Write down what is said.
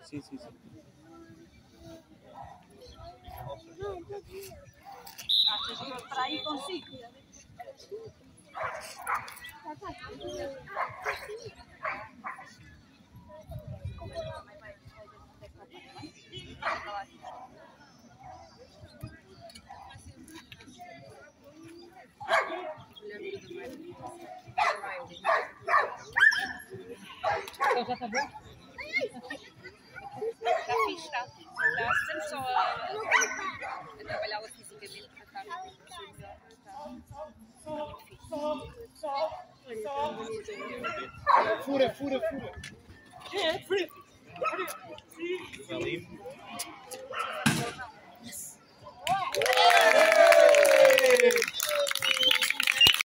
Sim, sim, sim. Achas que eu para aí consigo? Já está bom? Está fixe, está. Estamos só a trabalhá-la fisicamente para estar muito fixe. Fura. É, fura.